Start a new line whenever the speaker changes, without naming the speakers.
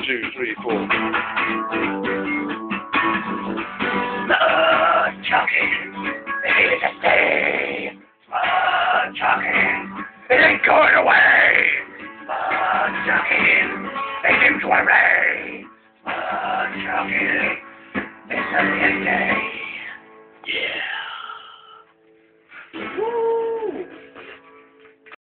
2, 3, 4.
Spudchuckers, it is a stay. Spudchuckers, it ain't going away. Spudchuckers, they seem to array. Spudchuckers, it's a day.